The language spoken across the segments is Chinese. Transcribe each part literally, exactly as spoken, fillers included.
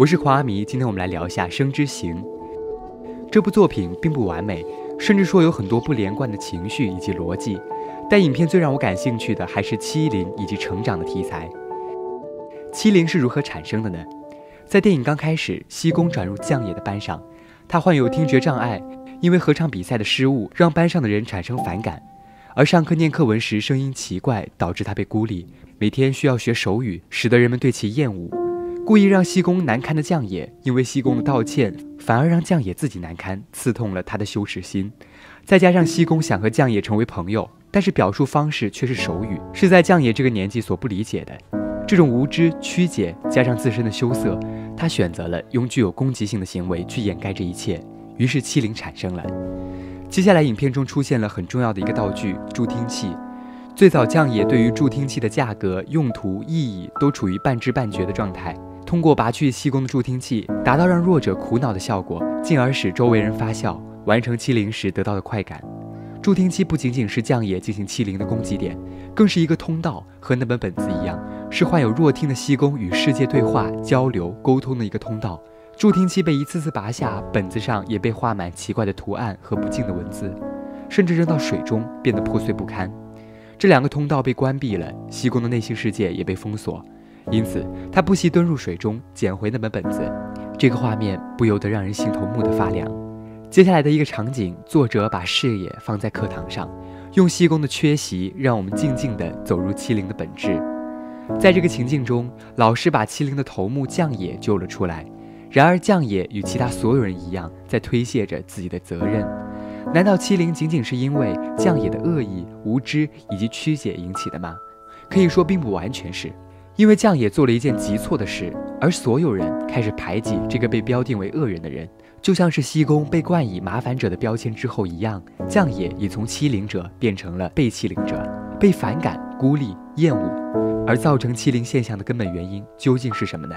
我是黄阿弥，今天我们来聊一下《生之行》。这部作品并不完美，甚至说有很多不连贯的情绪以及逻辑，但影片最让我感兴趣的还是欺凌以及成长的题材。欺凌是如何产生的呢？在电影刚开始，西宫转入将野的班上，他患有听觉障碍，因为合唱比赛的失误让班上的人产生反感，而上课念课文时声音奇怪，导致他被孤立，每天需要学手语，使得人们对其厌恶。故意让西宫难堪的将野，因为西宫的道歉，反而让将野自己难堪，刺痛了他的羞耻心。再加上西宫想和将野成为朋友，但是表述方式却是手语，是在将野这个年纪所不理解的。这种无知、曲解，加上自身的羞涩，他选择了用具有攻击性的行为去掩盖这一切，于是欺凌产生了。接下来影片中出现了很重要的一个道具——助听器。最早将野对于助听器的价格、用途、意义都处于半知半觉的状态，通过拔去西宫的助听器，达到让弱者苦恼的效果，进而使周围人发笑，完成欺凌时得到的快感。助听器不仅仅是将野进行欺凌的攻击点，更是一个通道，和那本本子一样，是患有弱听的西宫与世界对话、交流、沟通的一个通道。助听器被一次次拔下，本子上也被画满奇怪的图案和不敬的文字，甚至扔到水中，变得破碎不堪。这两个通道被关闭了，西宫的内心世界也被封锁，因此他不惜蹲入水中捡回那本本子。这个画面不由得让人心头蓦地发凉。接下来的一个场景，作者把视野放在课堂上，用西宫的缺席让我们静静地走入欺凌的本质。在这个情境中，老师把欺凌的头目将野救了出来，然而将野与其他所有人一样，在推卸着自己的责任。难道欺凌仅仅是因为将野的恶意、无知以及曲解引起的吗？可以说并不完全是，因为将野做了一件极错的事，而所有人开始排挤这个被标定为恶人的人，就像是西宫被冠以麻烦者的标签之后一样，将野也从欺凌者变成了被欺凌者，被反感、孤立、厌恶。而造成欺凌现象的根本原因究竟是什么呢？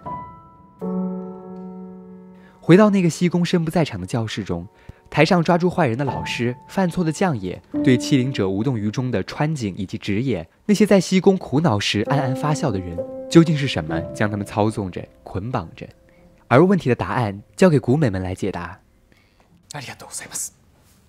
回到那个西宫身不在场的教室中，台上抓住坏人的老师，犯错的将野，对欺凌者无动于衷的川井以及直野，那些在西宫苦恼时暗暗发笑的人，究竟是什么将他们操纵着、捆绑着？而问题的答案交给古美们来解答。 ありがとうございます。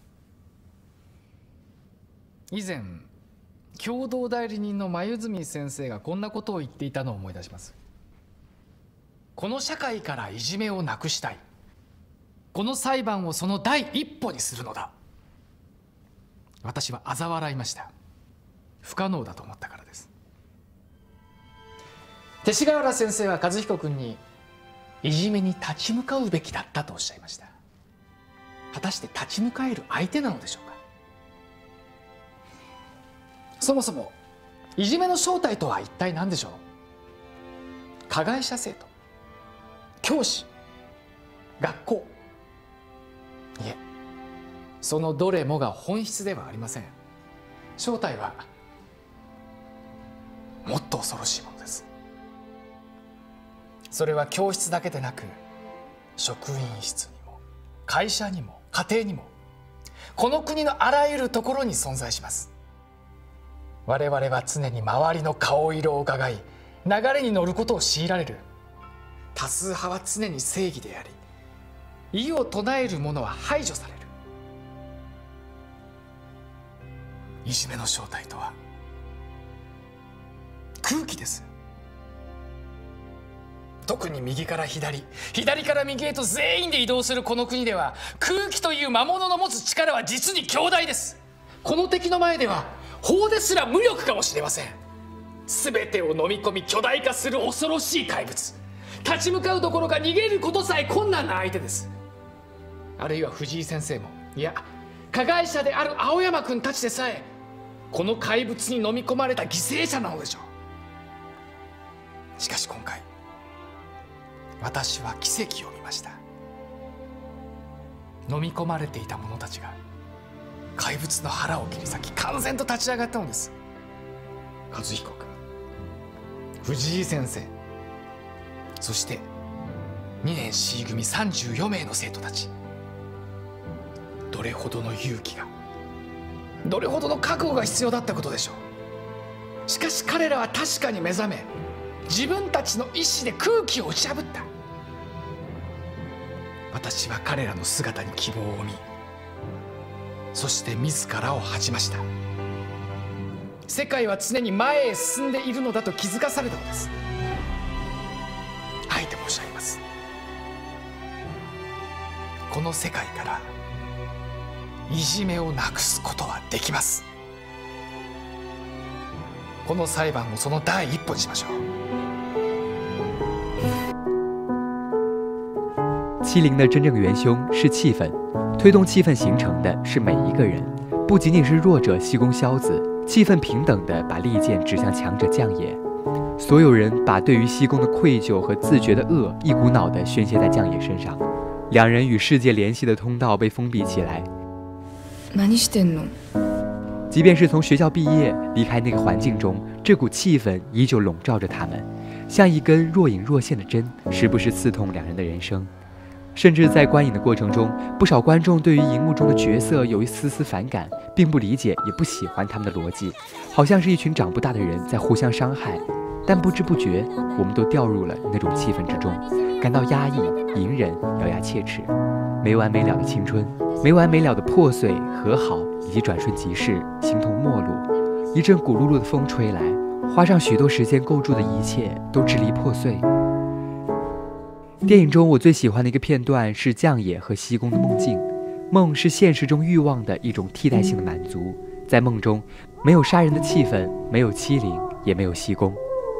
以前共同代理人の眉住先生がこんなことを言っていたのを思い出します。この社会からいじめをなくしたい。この裁判をその第一歩にするのだ。私は嘲笑いました。不可能だと思ったからです。勅使河原先生は和彦君にいじめに立ち向かうべきだったとおっしゃいました。果たして立ち向かえる相手なのでしょうか。そもそもいじめの正体とは一体何でしょう。加害者生徒、教師、学校。いえ、そのどれもが本質ではありません。正体はもっと恐ろしいものです。それは教室だけでなく、職員室にも会社にも家庭にも、この国のあらゆるところに存在します。我々は常に周りの顔色を伺い、流れに乗ることを強いられる。多数派は常に正義であり、異を唱える者は排除される。いじめの正体とは空気です。特に右から左、左から右へと全員で移動するこの国では、空気という魔物の持つ力は実に強大です。この敵の前では法ですら無力かもしれません。全てを飲み込み巨大化する恐ろしい怪物。立ち向かうどころか逃げることさえ困難な相手です。あるいは藤井先生も、いや加害者である青山君たちでさえ、この怪物に飲み込まれた犠牲者なのでしょう。しかし今回、私は奇跡を見ました。飲み込まれていた者たちが怪物の腹を切り裂き、完全と立ち上がったのです。和彦君、藤井先生、そしてにねん C 組さんじゅうよんめいの生徒たち。どれほどの勇気が、どれほどの覚悟が必要だったことでしょう。しかし彼らは確かに目覚め、自分たちの意志で空気を打ち破った。 私は彼らの姿に希望を見、そして自らを恥じました。世界は常に前へ進んでいるのだと気づかされたのです。あえて申し上げます。この世界からいじめをなくすことはできます。この裁判をその第一歩にしましょう。 欺凌的真正元凶是气氛，推动气氛形成的是每一个人，不仅仅是弱者西宫萧子，气氛平等地把利剑指向强者将也。所有人把对于西宫的愧疚和自觉的恶一股脑地宣泄在将也身上，两人与世界联系的通道被封闭起来。 何してんの？ 即便是从学校毕业，离开那个环境中，这股气氛依旧笼罩着他们，像一根若隐若现的针，时不时刺痛两人的人生。甚至在观影的过程中，不少观众对于荧幕中的角色有一丝丝反感，并不理解也不喜欢他们的逻辑，好像是一群长不大的人在互相伤害。但不知不觉，我们都掉入了那种气氛之中，感到压抑、隐忍、咬牙切齿。没完没了的青春，没完没了的破碎、和好，以及转瞬即逝、形同陌路。一阵鼓噜噜的风吹来，花上许多时间构筑的一切都支离破碎。电影中我最喜欢的一个片段是将也和西宫的梦境。梦是现实中欲望的一种替代性的满足，在梦中没有杀人的气氛，没有欺凌，也没有西宫。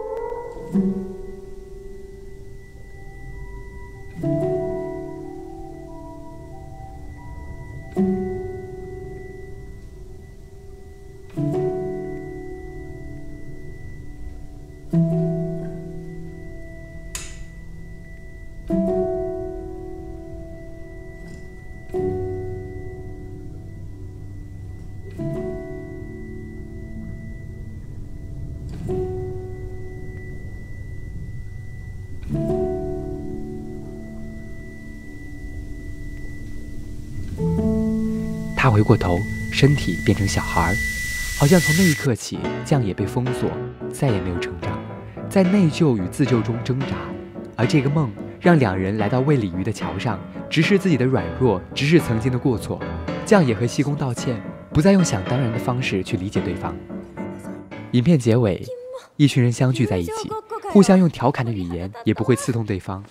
他回过头，身体变成小孩，好像从那一刻起，将也被封锁，再也没有成长，在内疚与自救中挣扎。而这个梦让两人来到为鲤鱼的桥上，直视自己的软弱，直视曾经的过错。将也和西宫道歉，不再用想当然的方式去理解对方。影片结尾，一群人相聚在一起，互相用调侃的语言，也不会刺痛对方。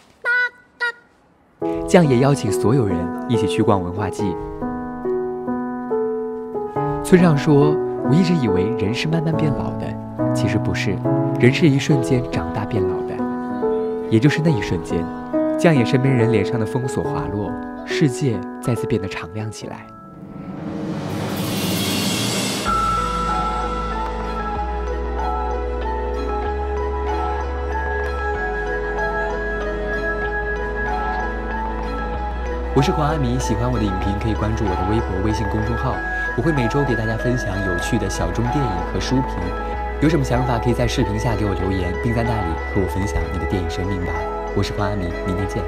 将也邀请所有人一起去逛文化季。村上说：“我一直以为人是慢慢变老的，其实不是，人是一瞬间长大变老的。也就是那一瞬间，将也身边人脸上的封锁滑落，世界再次变得敞亮起来。”我是黄阿弥，喜欢我的影评可以关注我的微博、微信公众号，我会每周给大家分享有趣的小众电影和书评。有什么想法可以在视频下给我留言，并在那里和我分享你的电影生命吧。我是黄阿弥，明天见。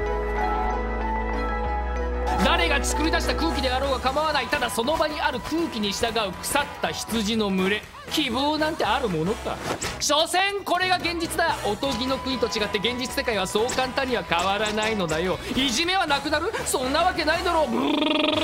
誰が作り出した空気であろうが構わない。ただその場にある空気に従う腐った羊の群れ。希望なんてあるものか。所詮これが現実だ。おとぎの国と違って現実世界はそう簡単には変わらないのだよ。いじめはなくなる？そんなわけないだろう。ブルルルル